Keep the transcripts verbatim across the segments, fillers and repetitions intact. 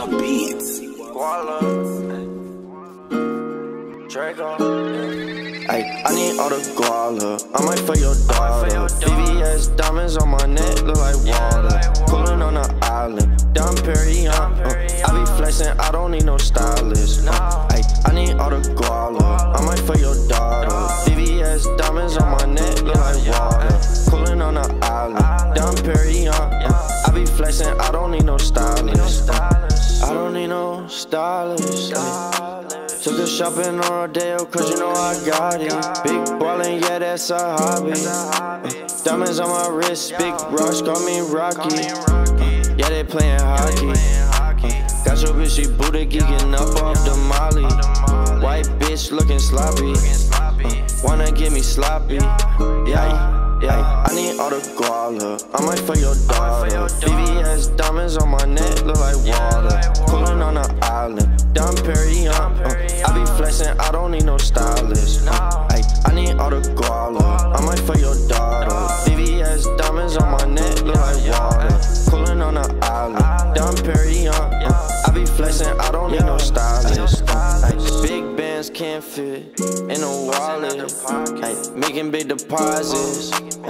the beats. Guala. Draco. Ay, I need all the guala. I might for your daughter. V V S diamonds on my neck look like water. Coolin' on the island, Dom Perry, uh, uh. I be flexing, I don't need no stylist. Uh, ay, I need all the guala. I might for your daughter. V V S diamonds on my neck look like water. Coolin' on the island, Dom Perry, uh, uh. I be flexing, I don't need no stylist. Uh, I don't need no stylist. Ay. Took her shopping on Rodeo, cause you know I got it. Big ballin', yeah, that's a hobby. Uh, diamonds on my wrist, big rocks, call me Rocky. Uh, yeah, they playin' hockey. Uh, got your bitch, she booty geeking up off the molly. White bitch looking sloppy. Uh, wanna get me sloppy. Yeah. Yeah, I need all the guala. I might for your daughter. V V S diamonds on my neck look like water. Coolin' on the island, Dom Perry, uh, uh. I be flexing, I don't need no stylist. Uh, ay, I need all the guala. I might for your daughter. V V S diamonds on my neck look like water. Coolin' on the island, Dom Perry, uh, uh. I be flexing, I don't need no stylist. Uh, ay, big bands can't fit in a wallet. Ay, making big deposits.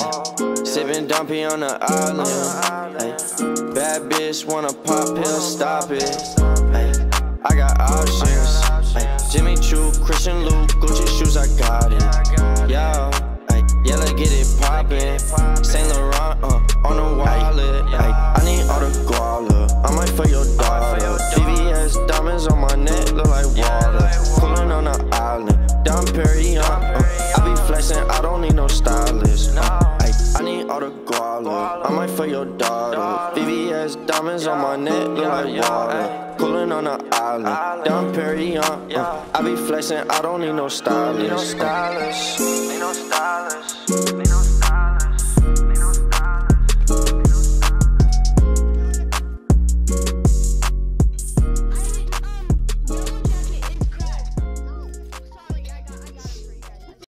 Ay, sipping dumpy on the island. Ay, bad bitch wanna pop pill, stop it. Ay, I got options. Ay, Jimmy Choo, Christian Luke, Gucci shoes, I got it. Yeah, ay, yeah, let's get it poppin'. Saint Laurent uh, on the wallet. Ay, I need all the guala. I might for your daughter. V V S diamonds on my neck look like water. Coolin' on the island, Dom Perry, uh, uh. I be flexing, I don't need no stylist. Uh, ay, I need all the guala. I might for your daughter. V V S diamonds on my neck look like water. Coolin' on the island, Dom Perry, uh, uh. I be flexing, I don't need no stylist.